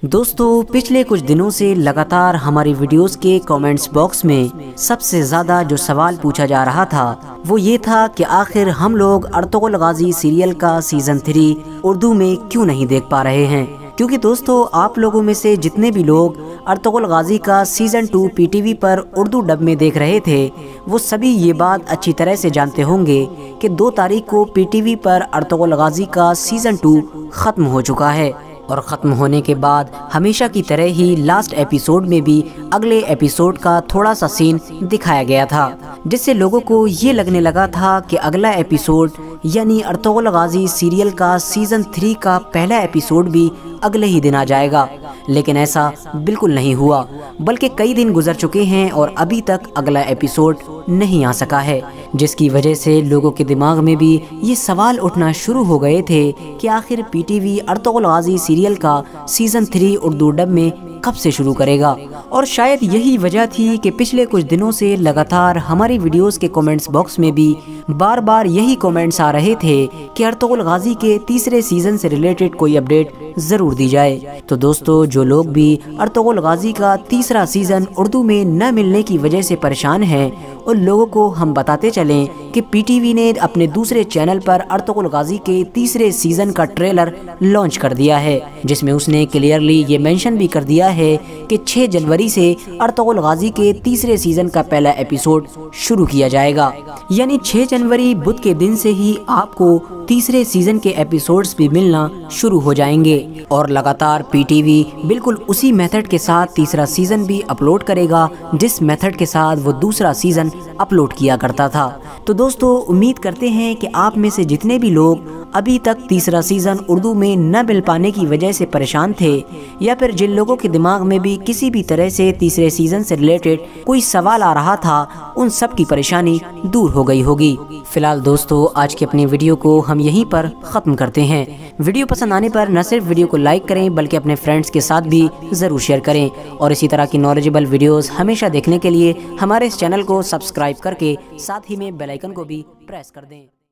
दोस्तों पिछले कुछ दिनों से लगातार हमारी वीडियोस के कमेंट्स बॉक्स में सबसे ज़्यादा जो सवाल पूछा जा रहा था वो ये था कि आखिर हम लोग अर्तुगरुल गाज़ी सीरियल का सीज़न 3 उर्दू में क्यों नहीं देख पा रहे हैं। क्योंकि दोस्तों आप लोगों में से जितने भी लोग अर्तुगरुल गाज़ी का सीज़न 2 पीटीवी पर उर्दू डब में देख रहे थे वो सभी ये बात अच्छी तरह से जानते होंगे कि 2 तारीख को पीटीवी पर अर्तुगरुल गाज़ी का सीज़न 2 ख़त्म हो चुका है और ख़त्म होने के बाद हमेशा की तरह ही लास्ट एपिसोड में भी अगले एपिसोड का थोड़ा सा सीन दिखाया गया था, जिससे लोगों को ये लगने लगा था कि अगला एपिसोड यानी अर्तुगरुल गाज़ी सीरियल का सीज़न 3 का पहला एपिसोड भी अगले ही दिन आ जाएगा। लेकिन ऐसा बिल्कुल नहीं हुआ, बल्कि कई दिन गुजर चुके हैं और अभी तक अगला एपिसोड नहीं आ सका है, जिसकी वजह से लोगों के दिमाग में भी ये सवाल उठना शुरू हो गए थे कि आखिर पीटीवी अर्तुगरुल गाज़ी सीरियल का सीज़न 3 उर्दू डब में कब से शुरू करेगा। और शायद यही वजह थी कि पिछले कुछ दिनों से लगातार हमारी वीडियोस के कमेंट्स बॉक्स में भी बार बार यही कमेंट्स आ रहे थे कि अर्तुगरुल गाज़ी के तीसरे सीज़न से रिलेटेड कोई अपडेट ज़रूर दी जाए। तो दोस्तों जो लोग भी अर्तुगरुल गाज़ी का तीसरा सीज़न उर्दू में न मिलने की वजह से परेशान हैं उन लोगों को हम बताते चलें कि पीटीवी ने अपने दूसरे चैनल पर अर्तुगरुल गाज़ी के तीसरे सीज़न का ट्रेलर लॉन्च कर दिया है, जिसमें उसने क्लियरली ये मेंशन भी कर दिया है कि 6 जनवरी से अर्तुगरुल गाज़ी के तीसरे सीज़न का पहला एपिसोड शुरू किया जाएगा। यानी 6 जनवरी बुध के दिन से ही आपको तीसरे सीज़न के एपिसोड्स भी मिलना शुरू हो जाएंगे और लगातार पीटीवी बिल्कुल उसी मेथड के साथ तीसरा सीज़न भी अपलोड करेगा जिस मेथड के साथ वो दूसरा सीज़न अपलोड किया करता था। तो दोस्तों उम्मीद करते हैं कि आप में से जितने भी लोग अभी तक तीसरा सीज़न उर्दू में न मिल पाने की वजह से परेशान थे या फिर जिन लोगों के दिमाग में भी किसी भी तरह से तीसरे सीज़न से रिलेटेड कोई सवाल आ रहा था, उन सब की परेशानी दूर हो गई होगी। फिलहाल दोस्तों आज की अपनी वीडियो को हम यहीं पर ख़त्म करते हैं। वीडियो पसंद आने पर न सिर्फ वीडियो को लाइक करें बल्कि अपने फ्रेंड्स के साथ भी ज़रूर शेयर करें और इसी तरह की नॉलेजेबल वीडियोस हमेशा देखने के लिए हमारे इस चैनल को सब्सक्राइब करके साथ ही में बेल आइकन को भी प्रेस कर दें।